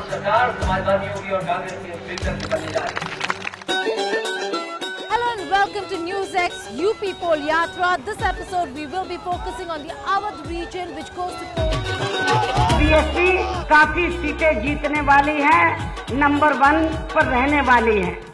सरकार समाजवादी होगी और कांग्रेस की विकल्प बनने जा रही है। Hello and welcome to NewsX UP Poll Yatra. This episode we will be focusing on the Awadh region which goes to poll. BSP काफी सीटें जीतने वाली है, नंबर 1 पर रहने वाली है।